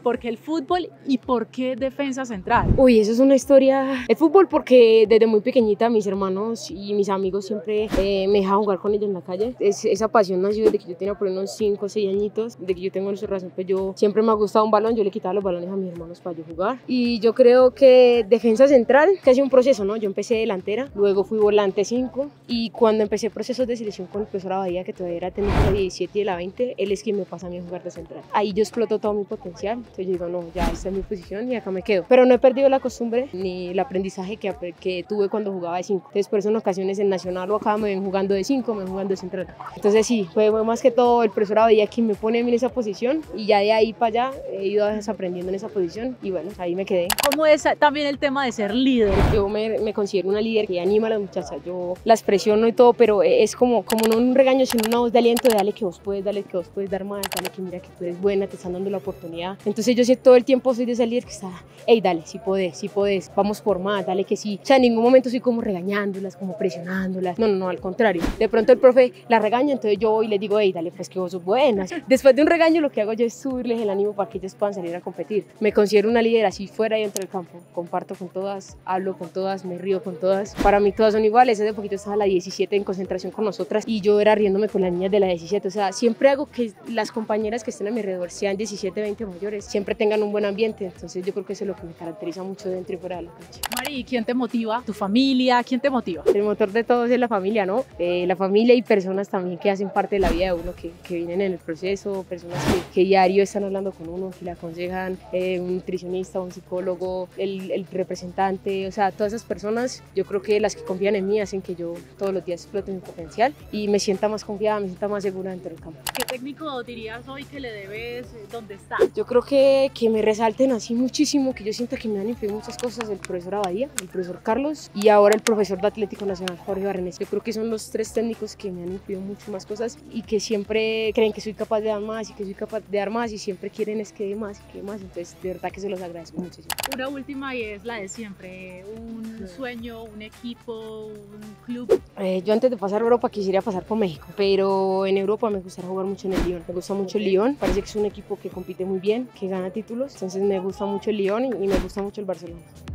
¿Por qué el fútbol y por qué defensa central? Uy, eso es una historia. El fútbol porque desde muy pequeñita mis hermanos y mis amigos siempre me dejaban jugar con ellos en la calle. Esa pasión nació desde que yo tenía por unos 5 o 6 añitos. Desde que yo tengo nuestra razón, pues yo siempre me ha gustado un balón, yo le quitaba los balones a mis hermanos para yo jugar. Y yo creo que defensa central, que ha sido un proceso, ¿no? Yo empecé delantera, luego fui volante 5 y cuando empecé procesos de selección con el profesor Abadía, que todavía era técnico de la 17 y de la 20, él es quien me pasa a mí a jugar de central. Ahí yo exploto todo mi potencial, entonces yo digo, no, ya esta es mi posición y acá me quedo. Pero no he perdido la costumbre ni el aprendizaje que tuve cuando jugaba de 5. Entonces por eso en ocasiones en Nacional o acá me ven jugando de 5, me ven jugando de central. Entonces sí, fue más que todo el profesor Abadía quien me pone en esa posición y ya de ahí para allá he ido aprendiendo en esa posición y bueno, ahí me quedé. ¿Cómo es también el tema de ser líder? Yo me considero una líder que anima a las muchachas, yo las presiono y todo, pero es como no un regaño, sino una voz de aliento de dale que vos puedes, dale que vos puedes dar más, dale que mira que tú eres buena, te están dando la oportunidad. Entonces yo sí todo el tiempo soy de esa líder que está, hey, dale, sí podés, vamos por más, dale que sí. O sea, en ningún momento soy como regañándolas, como presionándolas, no, al contrario. De pronto el profe la regaña, entonces yo voy y les digo, hey, dale, pues que vos sos buena. Después de un regaño lo que hago yo es subirles el ánimo para que ellas puedan salir a competir. Me considero una líder así fuera y dentro del campo, comparto con todas, hablo con todas, me río con todas. Para mí todas son iguales. Hace poquito estaba la 17 en concentración con nosotras y yo era riéndome con las niñas de la 17. O sea, siempre hago que las compañeras que estén a mi alrededor sean 17, 20 mayores, siempre tengan un buen ambiente. Entonces yo creo que eso es lo que me caracteriza mucho dentro y fuera de la cancha. Mari, ¿quién te motiva? ¿Tu familia? ¿Quién te motiva? El motor de todos es la familia, ¿no? La familia y personas también que hacen parte de la vida de uno, que vienen en el proceso, personas que diario están hablando con uno, que le aconsejan, un nutricionista, un psicólogo, el representante, o sea, todas esas personas, yo creo que las que confían en mí hacen que yo todos los días explote mi potencial y me sienta más confiada, me sienta más segura dentro del campo. ¿Qué técnico dirías hoy que le debes dónde está? Yo creo que me resalten así muchísimo, que yo siento que me han influido muchas cosas, el profesor Abadía, el profesor Carlos y ahora el profesor de Atlético Nacional, Jorge Barrenés. Yo creo que son los 3 técnicos que me han influido mucho más cosas y que siempre creen que soy capaz de dar más y que soy capaz de dar más y siempre quieren es que dé más y que dé más, entonces de verdad que se los agradezco muchísimo. Una última y es la de siempre, un sueño, un equipo, un club. Yo antes de pasar a Europa quisiera pasar por México, pero en Europa me gustaría jugar mucho en el Lyon. Me gusta mucho el Lyon, parece que es un equipo que compite muy bien, que gana títulos, entonces me gusta mucho el Lyon y me gusta mucho el Barcelona.